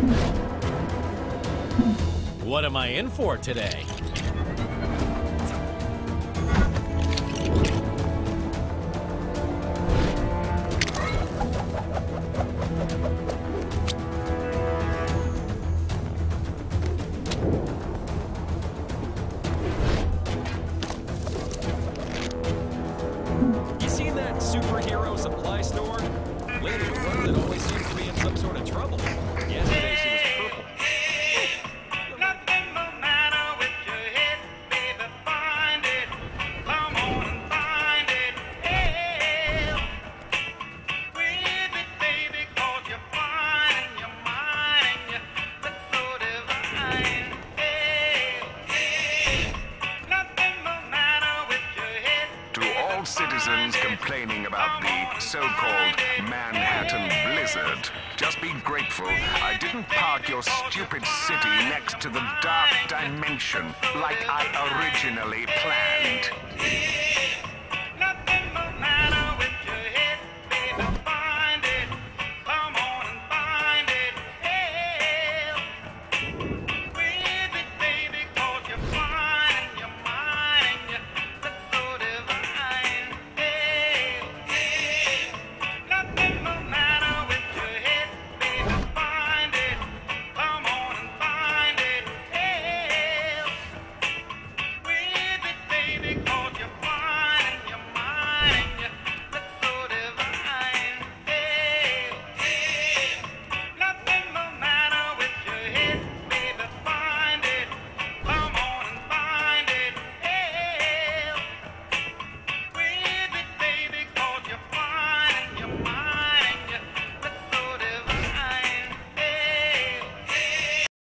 What am I in for today? You seen that superhero supply store? Lady who runs it always seems to be in some sort of trouble. Yesterday she was purple. Nothing no matter with your head, baby, find it. Come on and find it. Hey, breathe it, baby, 'cause you're fine in your mind and you look so divine. Hey, nothing no matter with your head. To all citizens complaining about the so-called Manhattan blizzard, just be grateful I didn't park your stupid city next to the dark dimension like I originally planned.